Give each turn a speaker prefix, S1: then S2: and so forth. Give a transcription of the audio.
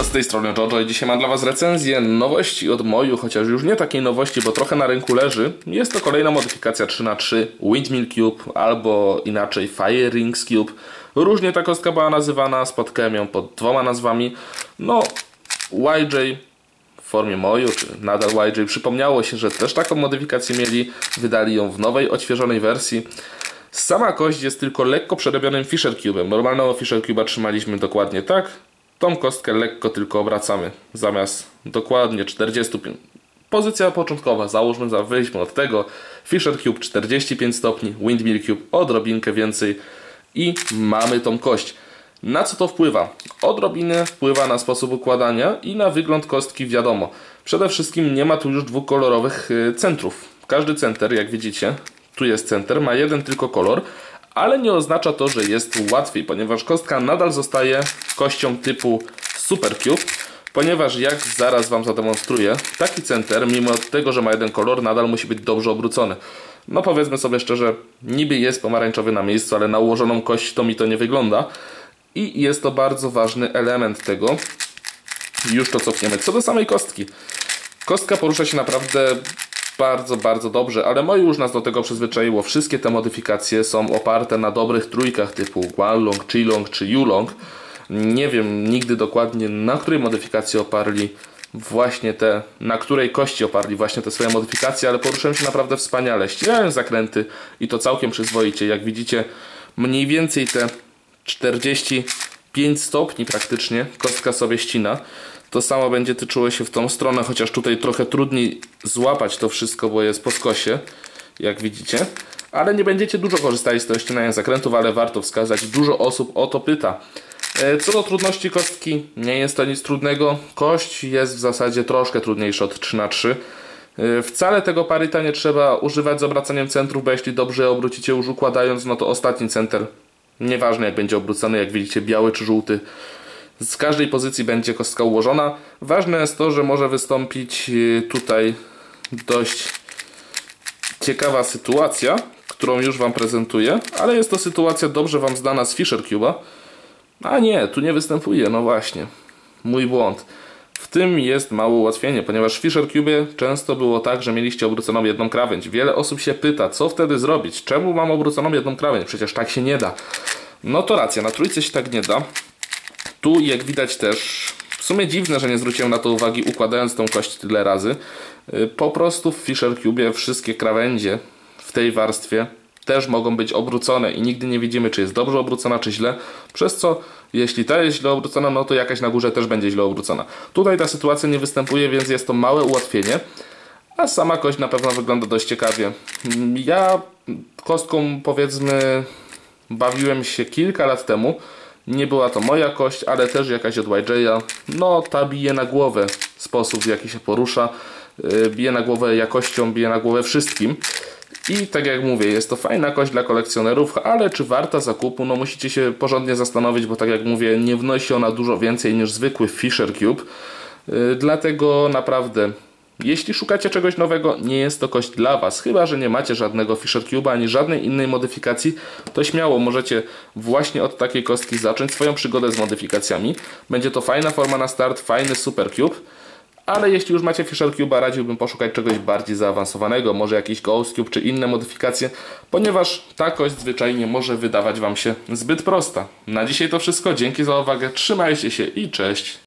S1: Siemanko, z tej strony Jojo i dzisiaj mam dla was recenzję nowości od Moju, chociaż już nie takiej nowości, bo trochę na rynku leży. Jest to kolejna modyfikacja 3×3 Windmill Cube, albo inaczej Fire Rings Cube. Różnie ta kostka była nazywana, spotkałem ją pod dwoma nazwami. No, YJ w formie Moju, czy nadal YJ, przypomniało się, że też taką modyfikację mieli, wydali ją w nowej, odświeżonej wersji. Sama kość jest tylko lekko przerobionym Fisher Cube'em. Normalnego Fisher Cube'a trzymaliśmy dokładnie tak. Tą kostkę lekko tylko obracamy. Zamiast dokładnie 45. Pozycja początkowa, załóżmy, wyjdźmy od tego. Fisher Cube 45 stopni, Windmill Cube odrobinkę więcej i mamy tą kość. Na co to wpływa? Odrobinę wpływa na sposób układania i na wygląd kostki, wiadomo. Przede wszystkim nie ma tu już dwukolorowych centrów. Każdy center, jak widzicie, tu jest center, ma jeden tylko kolor, ale nie oznacza to, że jest łatwiej, ponieważ kostka nadal zostaje kością typu Super Cube, ponieważ jak zaraz wam zademonstruję, taki center, mimo tego, że ma jeden kolor, nadal musi być dobrze obrócony. No powiedzmy sobie szczerze, niby jest pomarańczowy na miejscu, ale na ułożoną kość to mi to nie wygląda. I jest to bardzo ważny element tego. Już to cofniemy. Co do samej kostki. Kostka porusza się naprawdę bardzo dobrze, ale Moju już nas do tego przyzwyczaiło. Wszystkie te modyfikacje są oparte na dobrych trójkach typu Guanlong, Qilong czy Yulong. Nie wiem nigdy dokładnie, na której modyfikacji oparli właśnie te, na której kości oparli właśnie te swoje modyfikacje, ale poruszyłem się naprawdę wspaniale. Ścinają zakręty i to całkiem przyzwoicie. Jak widzicie, mniej więcej te 45 stopni praktycznie kostka sobie ścina. To samo będzie tyczyło się w tą stronę, chociaż tutaj trochę trudniej złapać to wszystko, bo jest po skosie, jak widzicie. Ale nie będziecie dużo korzystali z tego ścinania zakrętów, ale warto wskazać, dużo osób o to pyta. Co do trudności kostki, nie jest to nic trudnego. Kość jest w zasadzie troszkę trudniejsza od 3×3. Wcale tego paryta nie trzeba używać z obracaniem centrów, bo jeśli dobrze obrócicie już układając, no to ostatni center, nieważne jak będzie obrócony, jak widzicie, biały czy żółty, z każdej pozycji będzie kostka ułożona. Ważne jest to, że może wystąpić tutaj dość ciekawa sytuacja, którą już wam prezentuję, ale jest to sytuacja dobrze wam znana z Fisher Cube'a. A nie, tu nie występuje, no właśnie, mój błąd. W tym jest małe ułatwienie, ponieważ w Fisher Cube'ie często było tak, że mieliście obróconą jedną krawędź. Wiele osób się pyta, co wtedy zrobić? Czemu mam obróconą jedną krawędź? Przecież tak się nie da. No to racja, na trójce się tak nie da. Tu jak widać też, w sumie dziwne, że nie zwróciłem na to uwagi układając tą kość tyle razy. Po prostu w Fisher Cube'ie wszystkie krawędzie w tej warstwie też mogą być obrócone i nigdy nie widzimy, czy jest dobrze obrócona, czy źle. Przez co, jeśli ta jest źle obrócona, no to jakaś na górze też będzie źle obrócona. Tutaj ta sytuacja nie występuje, więc jest to małe ułatwienie. A sama kość na pewno wygląda dość ciekawie. Ja kostką, powiedzmy, bawiłem się kilka lat temu. Nie była to moja kość, ale też jakaś od YJ'a. No, ta bije na głowę sposób, w jaki się porusza. Bije na głowę jakością, bije na głowę wszystkim. I tak jak mówię, jest to fajna kość dla kolekcjonerów, ale czy warta zakupu? No musicie się porządnie zastanowić, bo tak jak mówię, nie wnosi ona dużo więcej niż zwykły Fisher Cube. Dlatego naprawdę, jeśli szukacie czegoś nowego, nie jest to kość dla was. Chyba że nie macie żadnego Fisher Cube'a ani żadnej innej modyfikacji, to śmiało możecie właśnie od takiej kostki zacząć swoją przygodę z modyfikacjami. Będzie to fajna forma na start, fajny Super Cube. Ale jeśli już macie Fisher Cube'a, radziłbym poszukać czegoś bardziej zaawansowanego, może jakiś Ghost Cube czy inne modyfikacje, ponieważ ta kość zwyczajnie może wydawać wam się zbyt prosta. Na dzisiaj to wszystko, dzięki za uwagę, trzymajcie się i cześć!